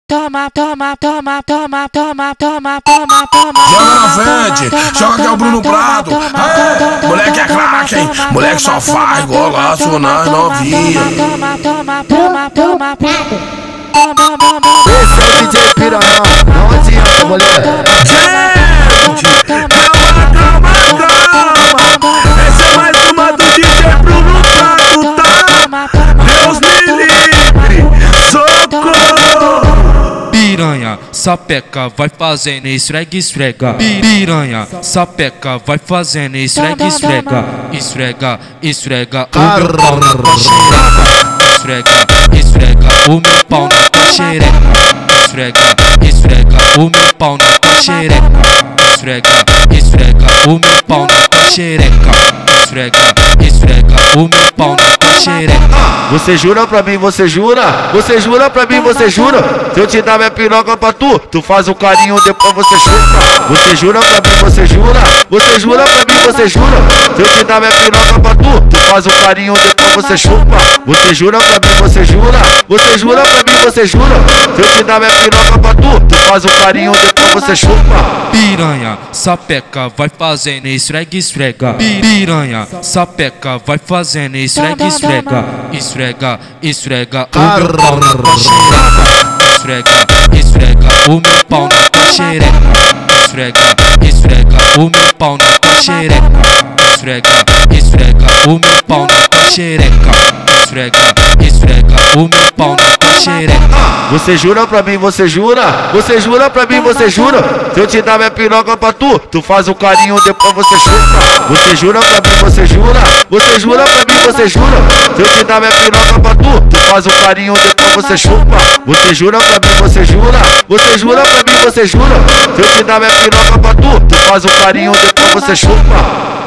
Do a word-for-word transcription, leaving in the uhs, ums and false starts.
toma, toma, toma, toma, toma, toma, toma, toma. Joga na frente, joga que é o Bruno Prado. É, moleque é craque, hein? Moleque só faz golaço nas novinha. Toma, toma, toma, toma, toma. Esse é o D J Piranhão, não adianta, mulher. Gente, calma, calma, calma. Essa é mais uma do D J Bruno Prado, tá? Deus me livre, socorro. Piranha, sapeca, vai fazendo esfrega, esfrega. Piranha, sapeca, vai fazendo esfrega, esfrega. Esfrega, esfrega, o meu pau na tua xereca. Esfrega, esfrega, o meu pau na tua xereca. Esfrega, esfrega, o meu pau na tua xereca. Esfrega, esfrega, o meu pau na tua xereca. Esfrega, esfrega, o meu pau na tua xereca. Você jura pra mim, você jura? Você jura pra mim, você jura? Se eu te dar minha piroca pra tu, tu faz um carinho, depois você chupa. Você jura pra mim, você jura? Você jura pra mim, você jura? Se eu te dar minha piroca pra tu, tu faz um carinho, depois você chupa. Você jura pra mim, você jura? Você jura pra mim, você jura? Se eu te dar minha piroca pra tu, tu faz um carinho, depois você chupa. Piranha, sapeca, vai fazendo esfrega, esfrega. Piranha, sapeca, vai fazendo esfrega, esfrega. Esfrega, esfrega, o meu pau na tua xereca. Esfrega, esfrega, o meu pau na tua xereca. Esfrega, esfrega, o meu pau na tua xereca. Esfrega, esfrega, o meu pau na tua xereca. Esfrega, esfrega, o meu pau na tua xereca. Você jura pra mim, você jura? Você jura pra mim, você jura? Se eu te dar minha piroca pra tu, tu faz um carinho, depois você chupa. Você jura pra mim, você jura? Você jura pra mim, você jura? Se eu te dar minha piroca pra tu, tu faz um carinho, depois você chupa. Você jura pra mim, você jura? Você jura pra mim, você jura? Se eu te dar minha piroca pra tu, tu faz um carinho, depois você chupa.